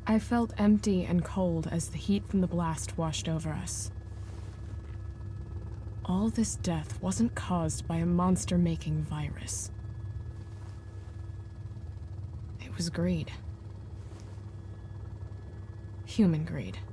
I felt empty and cold as the heat from the blast washed over us. All this death wasn't caused by a monster-making virus. It was greed. Human greed.